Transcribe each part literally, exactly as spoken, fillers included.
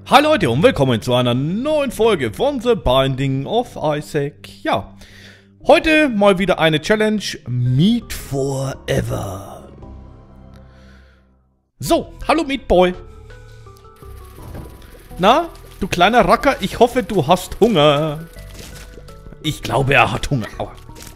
Hallo Leute und willkommen zu einer neuen Folge von The Binding of Isaac. Ja, heute mal wieder eine Challenge, Meat Forever. So, hallo Meat Boy. Na, du kleiner Racker, ich hoffe du hast Hunger. Ich glaube er hat Hunger. Aua.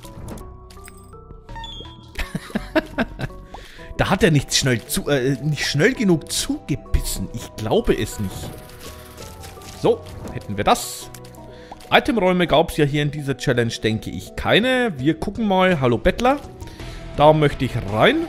Da hat er nicht schnell, zu, äh, nicht schnell genug zugebissen. Ich glaube es nicht. So, hätten wir das. Itemräume gab es ja hier in dieser Challenge, denke ich, keine. Wir gucken mal. Hallo Bettler. Da möchte ich rein.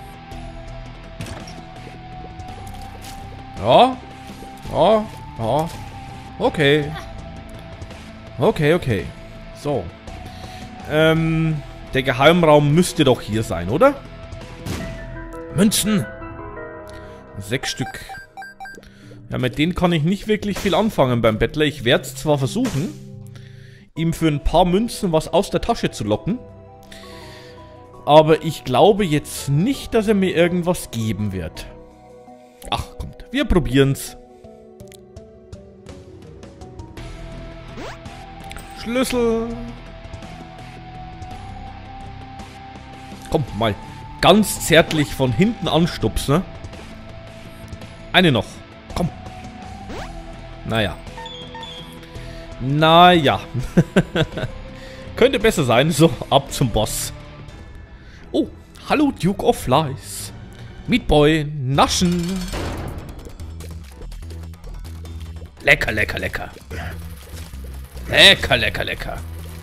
Ja. Ja. Ja. Okay. Okay, okay. So. Ähm, der Geheimraum müsste doch hier sein, oder? Münzen. Sechs Stück. Ja, mit denen kann ich nicht wirklich viel anfangen beim Bettler. Ich werde es zwar versuchen, ihm für ein paar Münzen was aus der Tasche zu locken. Aber ich glaube jetzt nicht, dass er mir irgendwas geben wird. Ach, kommt. Wir probieren's. Schlüssel. Komm, mal ganz zärtlich von hinten anstupsen. Eine noch. Komm. Naja. Naja. Könnte besser sein. So, ab zum Boss. Oh, hallo Duke of Flies. Meat Boy, naschen. Lecker, lecker, lecker. Lecker, lecker, lecker.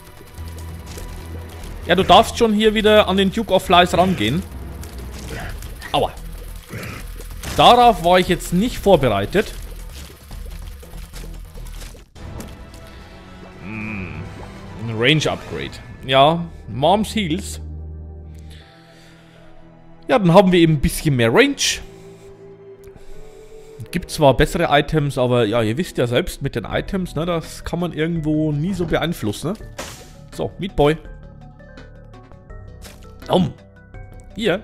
Ja, du darfst schon hier wieder an den Duke of Flies rangehen. Aua. Darauf war ich jetzt nicht vorbereitet. Hm. Ein Range Upgrade. Ja, Mom's Heals. Ja, dann haben wir eben ein bisschen mehr Range. Gibt zwar bessere Items, aber ja, ihr wisst ja selbst mit den Items, ne, das kann man irgendwo nie so beeinflussen. So, Meat Boy. Um. Hier.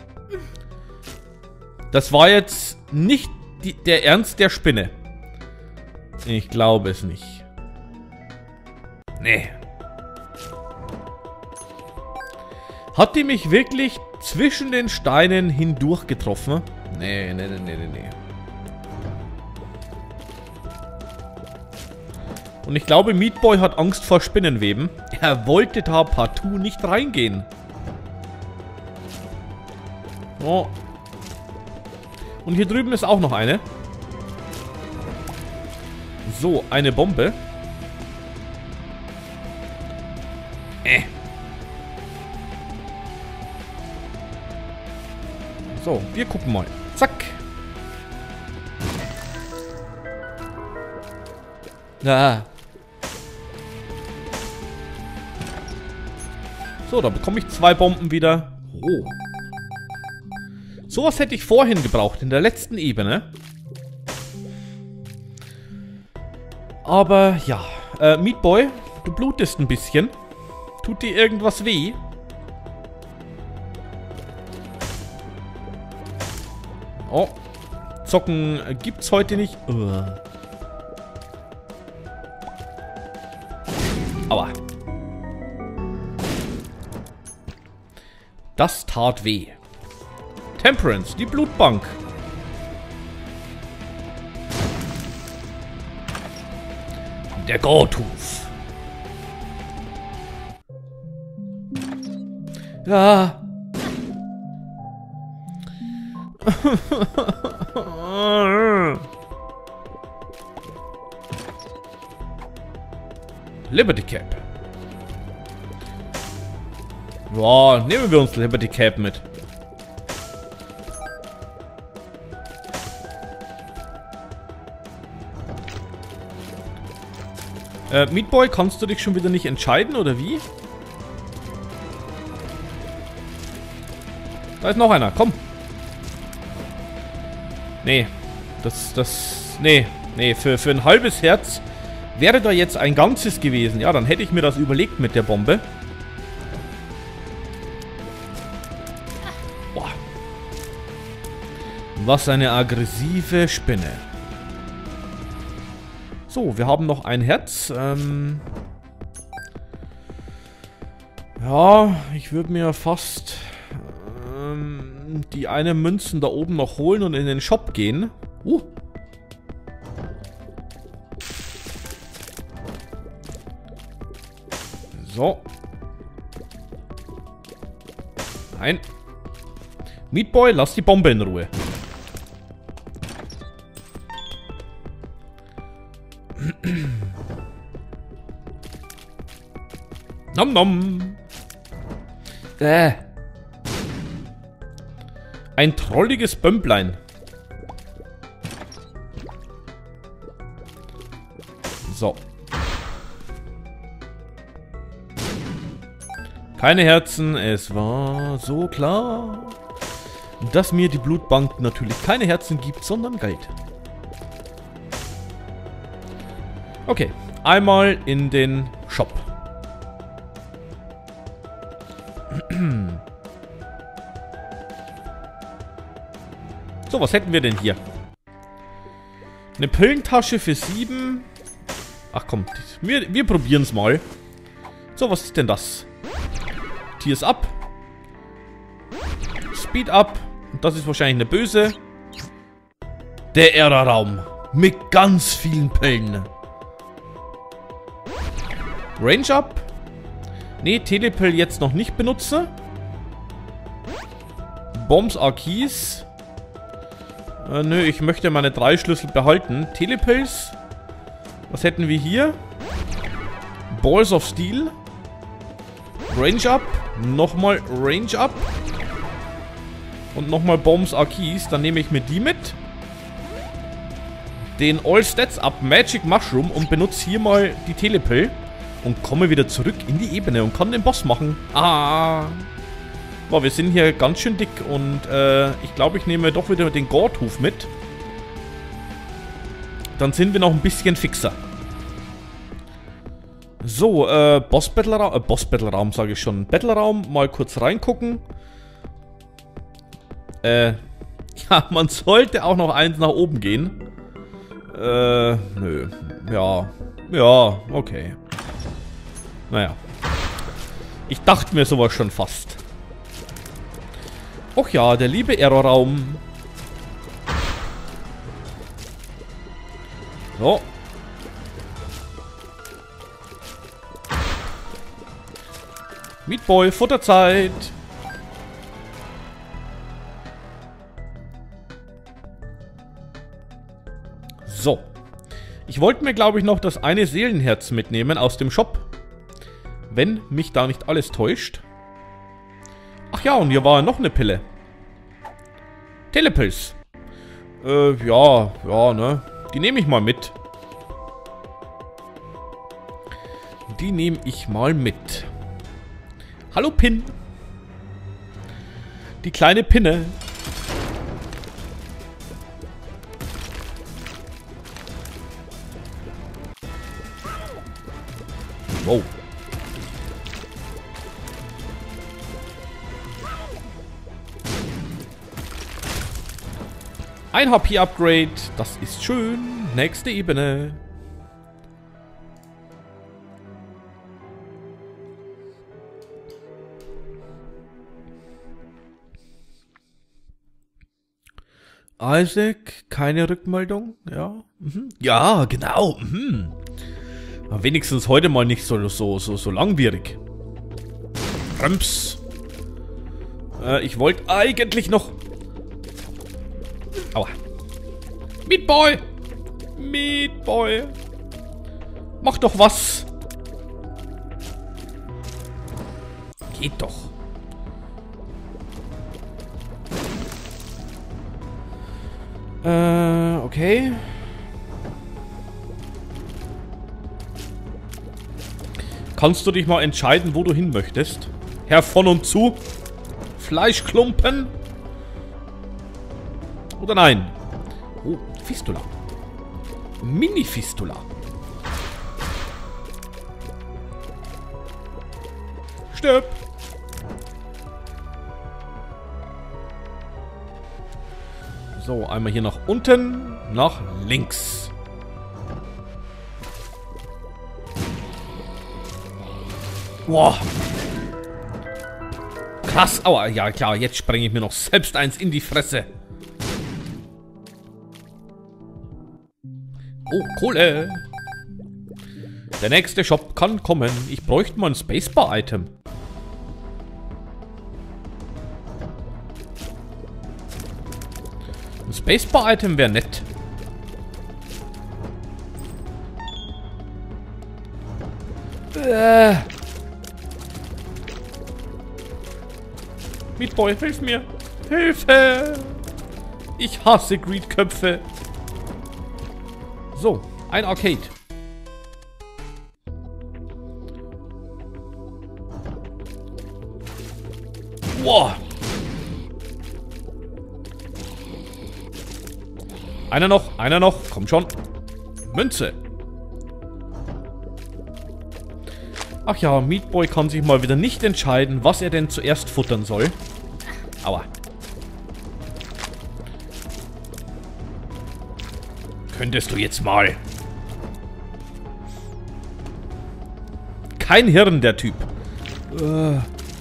Das war jetzt nicht die, der Ernst der Spinne. Ich glaube es nicht. Nee. Hat die mich wirklich zwischen den Steinen hindurch getroffen? Nee, nee, nee, nee, nee. Und ich glaube, Meat Boy hat Angst vor Spinnenweben. Er wollte da partout nicht reingehen. Oh. Und hier drüben ist auch noch eine. So, eine Bombe. Äh. So, wir gucken mal. Zack. Ah. So, da bekomme ich zwei Bomben wieder. Oh. Sowas hätte ich vorhin gebraucht, in der letzten Ebene. Aber ja, äh, Meat Boy, du blutest ein bisschen. Tut dir irgendwas weh? Oh, Zocken gibt's heute nicht. Uh. Aua. Das tat weh. Temperance, die Blutbank. Der Goldtooth. Ja. Liberty Cap. Ja, nehmen wir uns Liberty Cap mit. Äh, Meat Boy, kannst du dich schon wieder nicht entscheiden, oder wie? Da ist noch einer, komm. Nee, das, das, nee, nee, für, für ein halbes Herz wäre da jetzt ein ganzes gewesen. Ja, dann hätte ich mir das überlegt mit der Bombe. Boah. Was eine aggressive Spinne. So, wir haben noch ein Herz. Ähm ja, ich würde mir fast ähm, die eine Münzen da oben noch holen und in den Shop gehen. Uh. So. Nein. Meatboy, lass die Bombe in Ruhe. Nom nom. Äh. Ein trolliges Bömplein. So. Keine Herzen, es war so klar, dass mir die Blutbank natürlich keine Herzen gibt, sondern Geld. Okay, einmal in den Shop. So, was hätten wir denn hier? Eine Pillentasche für sieben. Ach komm, wir, wir probieren es mal. So, was ist denn das? Tears up. Speed up. Und das ist wahrscheinlich eine böse. Der Error-Raum. Mit ganz vielen Pillen. Range up. Ne, Telepill jetzt noch nicht benutze. Bombs are keys. Äh, nö, ich möchte meine drei Schlüssel behalten. Telepills. Was hätten wir hier? Balls of Steel. Range up. Nochmal Range up. Und nochmal Bombs are keys. Dann nehme ich mir die mit. Den All Stats up Magic Mushroom und benutze hier mal die Telepill. Und komme wieder zurück in die Ebene und kann den Boss machen. Ah. Boah, wir sind hier ganz schön dick. Und äh, ich glaube, ich nehme doch wieder den Gordhuf mit. Dann sind wir noch ein bisschen fixer. So, äh, Boss-Battle-Raum, äh, Boss-Battle-Raum sage ich schon. Battle-Raum, mal kurz reingucken. Äh, ja, man sollte auch noch eins nach oben gehen. Äh, nö. Ja, ja, okay. Naja. Ich dachte mir sowas schon fast. Och ja, der liebe Error-Raum. So. Meatboy, Futterzeit. So. Ich wollte mir, glaube ich, noch das eine Seelenherz mitnehmen aus dem Shop. Wenn mich da nicht alles täuscht. Ach ja, und hier war noch eine Pille. Telepills. Äh, ja, ja, ne. Die nehme ich mal mit. Die nehme ich mal mit. Hallo Pin. Die kleine Pinne. Wow. Ein H P-Upgrade. Das ist schön. Nächste Ebene. Isaac, keine Rückmeldung, ja. Mhm. Ja, genau. Mhm. Aber wenigstens heute mal nicht so, so, so, so langwierig. Rums. Äh, ich wollte eigentlich noch... Aua. Meatboy! Meatboy! Mach doch was! Geht doch. Äh, okay. Kannst du dich mal entscheiden, wo du hin möchtest? Herr von und zu? Fleischklumpen? Oder nein? Oh, Fistula. Mini-Fistula. Stirb! So, einmal hier nach unten, nach links. Boah. Krass. Aua, ja klar, jetzt sprenge ich mir noch selbst eins in die Fresse. Oh, Kohle. Der nächste Shop kann kommen. Ich bräuchte mal ein Spacebar-Item. Ein Spacebar-Item wäre nett. Äh. Meatboy, hilf mir. Hilfe! Ich hasse Greedköpfe. So, ein Arcade. Wow. Einer noch, einer noch. Komm schon. Münze. Ach ja, Meatboy kann sich mal wieder nicht entscheiden, was er denn zuerst futtern soll. Aua. Könntest du jetzt mal. Kein Hirn, der Typ. Uh.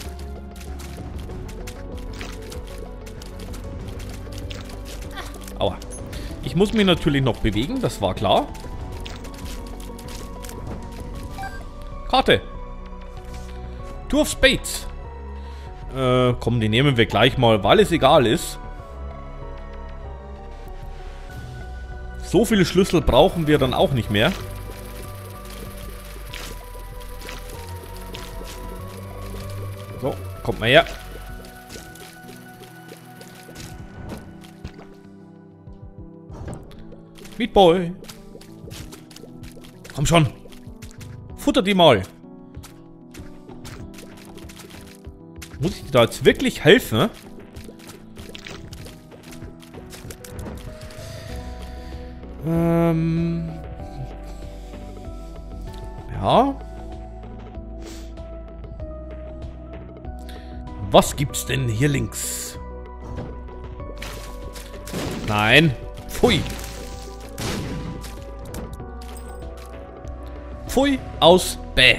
Aua. Ich muss mich natürlich noch bewegen, das war klar. Karte. Two of Spades. Äh, komm, die nehmen wir gleich mal, weil es egal ist. So viele Schlüssel brauchen wir dann auch nicht mehr. So, kommt mal her. Meatboy. Komm schon. Futter die mal. Muss ich dir da jetzt wirklich helfen? Ähm. Ja. Was gibt's denn hier links? Nein. Pfui. Pfui aus Bäh.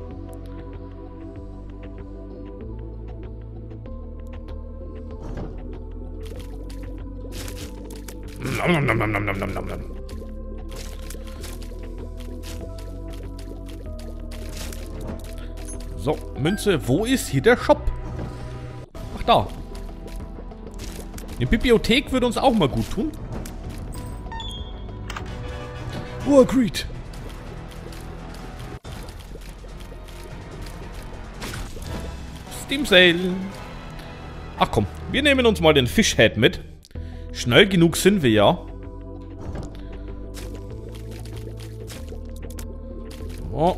Nom, nom, nom, nom, nom, nom, nom, nom. So, Münze. Wo ist hier der Shop? Ach, da. Eine Bibliothek würde uns auch mal gut tun. Oh, Greed. Steam Sale. Ach komm, wir nehmen uns mal den Fishhead mit. Schnell genug sind wir ja. Oh.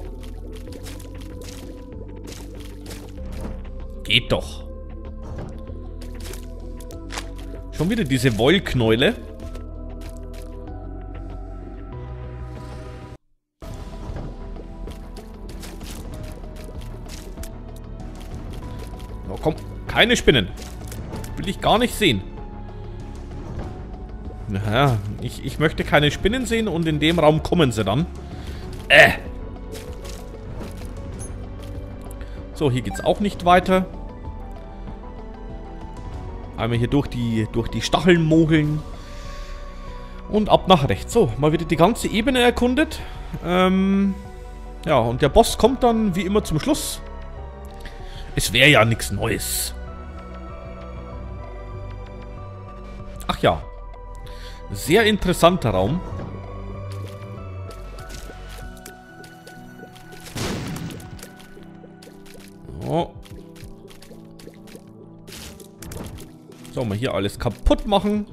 Geht doch. Schon wieder diese Wollknäule. Oh, komm, keine Spinnen. Will ich gar nicht sehen. Naja, ich, ich möchte keine Spinnen sehen und in dem Raum kommen sie dann. Äh. So, hier geht's auch nicht weiter. Einmal hier durch die, durch die Stacheln mogeln. Und ab nach rechts. So, mal wieder die ganze Ebene erkundet. Ähm, ja, und der Boss kommt dann wie immer zum Schluss. Es wäre ja nichts Neues. Ach ja. Sehr interessanter Raum. Oh. So, mal hier alles kaputt machen.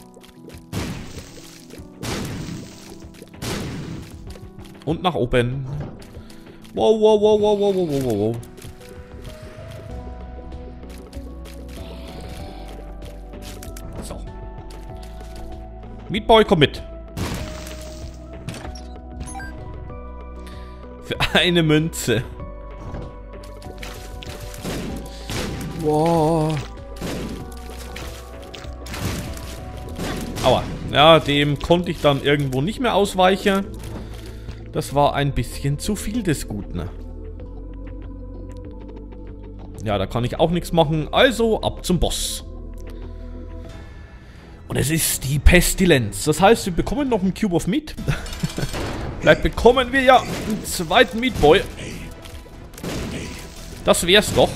Und nach oben. Wow, wow, wow, wow, wow, wow, wow, wow. So. Meatboy, komm mit. Für eine Münze. Wow. Aua. Ja, dem konnte ich dann irgendwo nicht mehr ausweichen. Das war ein bisschen zu viel des Guten. Ja, da kann ich auch nichts machen. Also ab zum Boss. Und es ist die Pestilenz. Das heißt, wir bekommen noch einen Cube of Meat. Vielleicht bekommen wir ja einen zweiten Meat Boy. Das wär's doch.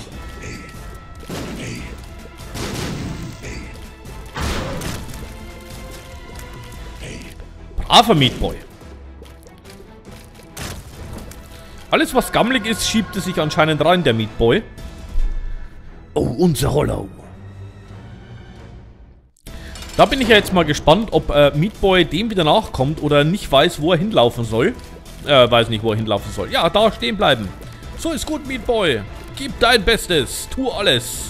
Braver Meat Boy. Alles, was gammelig ist, schiebt es sich anscheinend rein, der Meat Boy. Oh, unser Hollow. Da bin ich ja jetzt mal gespannt, ob äh, Meat Boy dem wieder nachkommt oder nicht weiß, wo er hinlaufen soll. Äh, weiß nicht, wo er hinlaufen soll. Ja, da stehen bleiben. So ist gut, Meat Boy. Gib dein Bestes. Tu alles.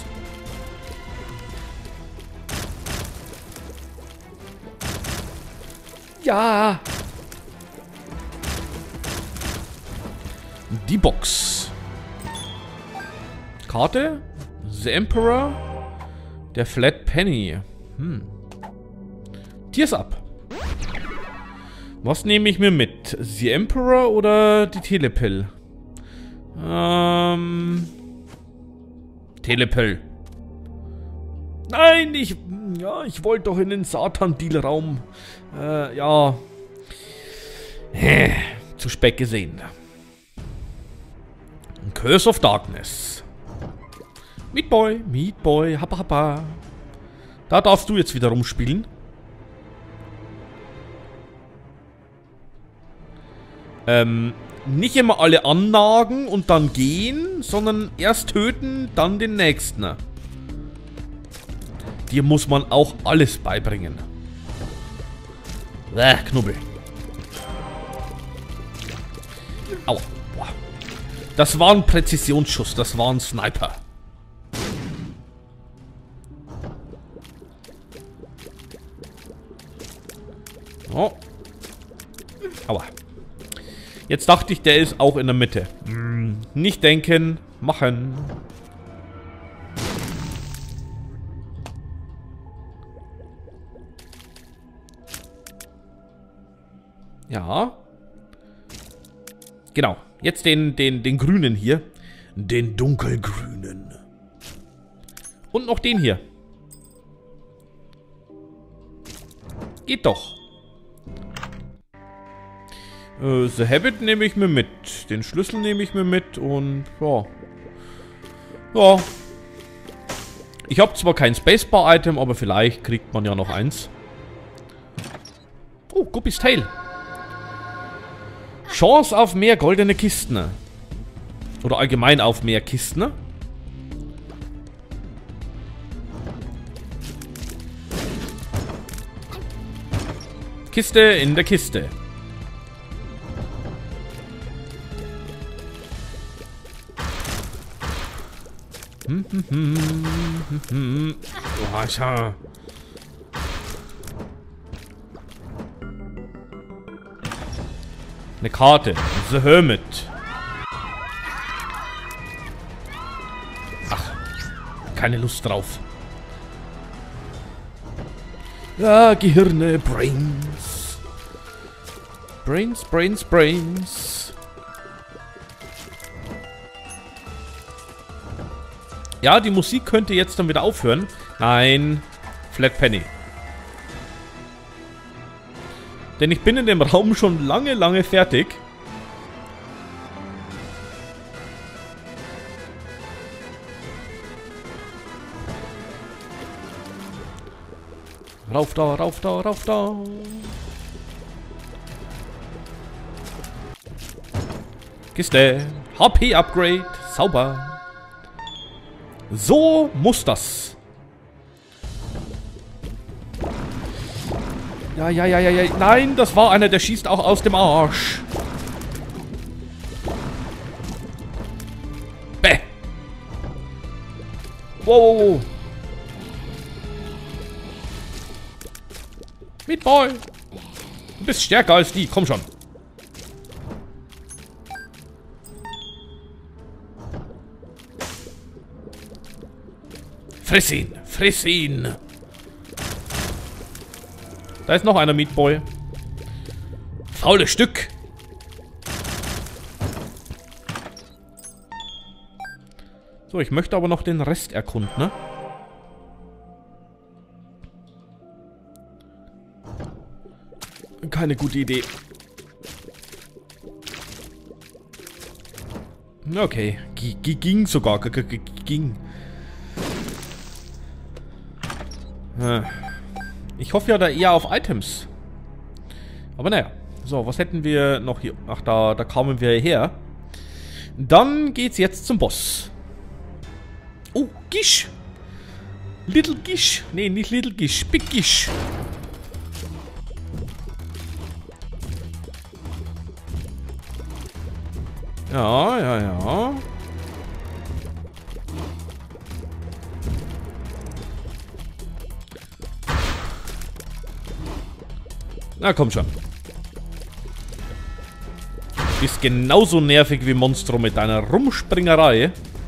Ja. Die Box. Karte. The Emperor. Der Flat Penny. Hm. Tears Up. Was nehme ich mir mit? The Emperor oder die Telepill? Ähm. Telepill. Nein, ich. Ja, ich wollte doch in den Satan-Deal-Raum. Äh, ja. Äh, zu spät gesehen. Curse of Darkness. Meat Boy, Meat Boy, happa happa. Da darfst du jetzt wieder rumspielen. Ähm, nicht immer alle annagen und dann gehen, sondern erst töten, dann den nächsten. Dir muss man auch alles beibringen. Bäh, Knubbel. Aua. Boah. Das war ein Präzisionsschuss, das war ein Sniper. Oh. Aua. Jetzt dachte ich, der ist auch in der Mitte. Hm. Nicht denken, machen. Ja. Genau. Jetzt den, den, den grünen hier. Den dunkelgrünen. Und noch den hier. Geht doch. Äh, The Habit nehme ich mir mit. Den Schlüssel nehme ich mir mit und ja. Ja. Ich habe zwar kein Spacebar-Item, aber vielleicht kriegt man ja noch eins. Oh, Guppys Tail. Chance auf mehr goldene Kisten. Oder allgemein auf mehr Kisten. Kiste in der Kiste. Hm, hm, hm, hm, hm. Oh, ich ha. Eine Karte. The Hermit. Ach. Keine Lust drauf. Ja, Gehirne. Brains. Brains, Brains, Brains. Ja, die Musik könnte jetzt dann wieder aufhören. Nein. Flat Penny. Denn ich bin in dem Raum schon lange, lange fertig. Rauf da, rauf da, rauf da. Kiste. H P-Upgrade. Sauber. So muss das. Ja, ja, ja, ja, ja. Nein, das war einer, der schießt auch aus dem Arsch. Bäh. Wow, wow, wow. Meat Boy. Du bist stärker als die. Komm schon. Friss ihn. Friss ihn. Da ist noch einer Meat Boy. Faules Stück. So, ich möchte aber noch den Rest erkunden, ne? Keine gute Idee. Okay, G G ging sogar. G -g -g ging. Ich hoffe ja da eher auf Items. Aber naja. So, was hätten wir noch hier? Ach, da, da kamen wir her. Dann geht's jetzt zum Boss. Oh, Gish. Little Gish. Nee, nicht Little Gish. Big Gish. Ja, ja, ja. Na, komm schon. Bist genauso nervig wie Monstro mit deiner Rumspringerei.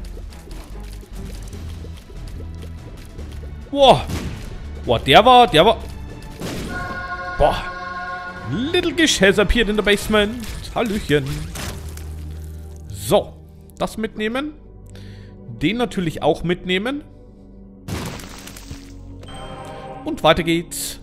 Boah. Boah, der war, der war... Boah. Little Gish has appeared in the basement. Hallöchen. So. Das mitnehmen. Den natürlich auch mitnehmen. Und weiter geht's.